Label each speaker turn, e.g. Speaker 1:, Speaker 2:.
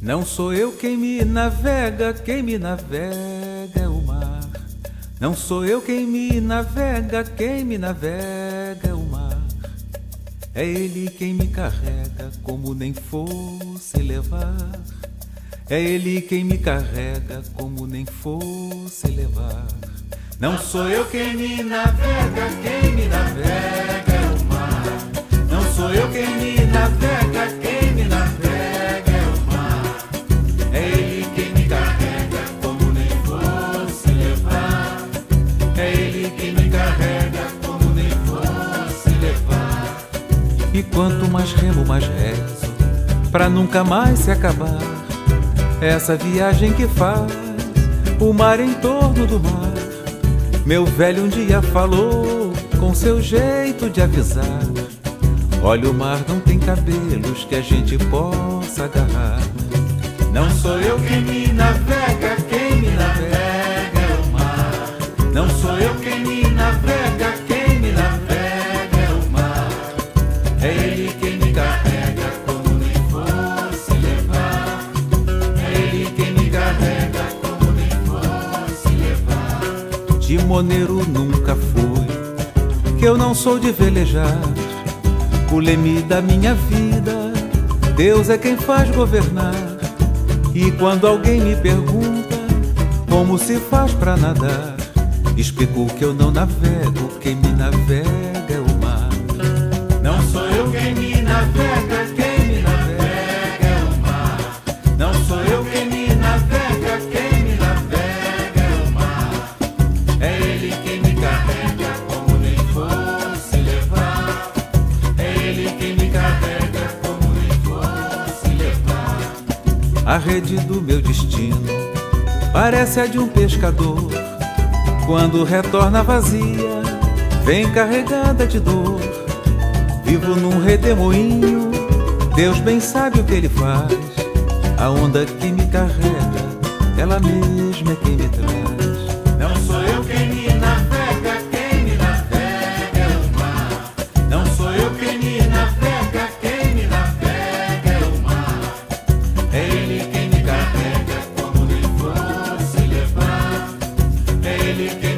Speaker 1: Não sou eu quem me navega é o mar. Não sou eu quem me navega é o mar. É ele quem me carrega como nem fosse levar. É ele quem me carrega como nem fosse levar. Não sou eu quem me navega é o mar. Não sou eu quem me navega é o mar. É ele quem me carrega como nem fosse levar. É ele quem me carrega como nem fosse levar. E quanto mais remo, mais rezo, pra nunca mais se acabar essa viagem que faz o mar em torno do mar. Meu velho um dia falou com seu jeito de avisar: olha, o mar não tem cabelos que a gente possa agarrar. Não sou eu quem me navega é o mar. Não sou eu quem me navega é o mar. É ele quem me carrega como nem fosse levar. É ele quem me carrega como nem fosse levar. Timoneiro nunca fui, que eu não sou de velejar. O leme da minha vida, Deus é quem faz governar. E quando alguém me pergunta como se faz pra nadar, explico que eu não navego, quem me navega é o mar. Não sou eu quem me navega é o mar. Não sou eu quem me navega é o mar. É ele quem me carrega como nem fosse levar. É ele quem me carrega como nem fosse levar. A rede do meu destino parece a de um pescador. Quando retorna vazia, vem carregada de dor. Vivo num redemoinho, Deus bem sabe o que ele faz. A onda que me carrega, ela mesma é quem me traz. Não sou eu quem me navega é o mar. Não sou eu quem me navega é o mar. É ele quem me carrega como nem fosse levar. É ele quem